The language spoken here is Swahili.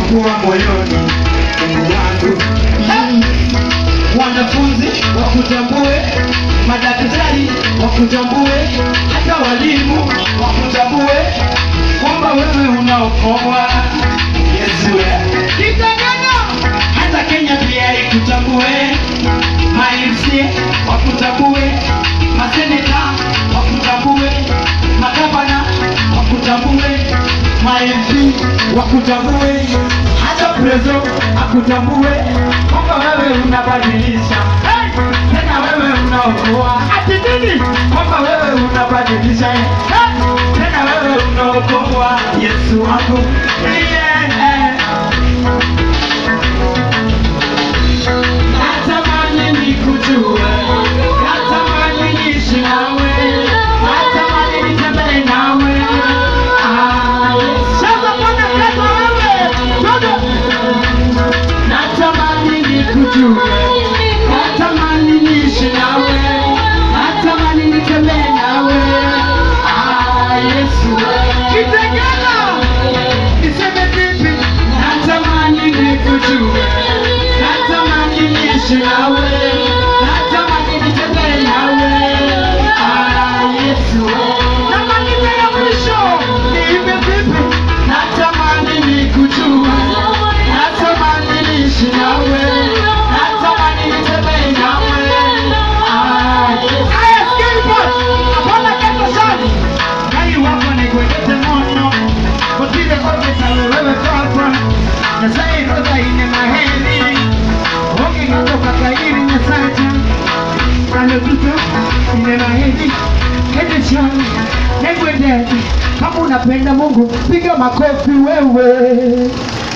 kuwa moyoni wangu. Wanafunzi wakutambue, madaktari wakutambue, hata walimu wakutambue kwamba wewe unaokoa. Yesu Kitengela, hata Kenya pia ikutambue, ma-MC wakutambue, maseneta wakutambue, magavana wakutambue, ma-MP wakutambue, hata prezo akutambue kwamba wewe unabadilisha. Tena wewe unaokoa. Ati nini? Kwamba wewe unabadilisha. Tena wewe unaokoa. Yesu wangu. Natamani nikujue, natamani niishi nawe, natamani nitembee nawe. Sasa Bwana kama wewe, natamani nikujue, natamani niishi nawe, natamani nitembee nawe. Yesu Kitengela, niseme vipi? Natamani nikujue, natamani niishi nawe, natamani nitembee nawe. Yesu, na maneno ya mwisho niimbe vipi? Natamani nikujue, natamani niishi nawe, natamani nitembee nawe. Haya, sikia bwana, hapana kata sana. Ngai wako ni kwete mono, kotile kote sawe wewe papa. Nyasai roda ine maheri, oge ngato kakairi nyasaja. Kando tuto ine maheri, kete shani, negwe deti. Kama unapenda Mungu, piga makofi wewe.